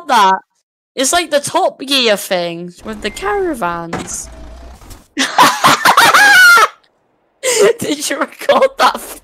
that. It's like the Top Gear thing with the caravans. Did you record that?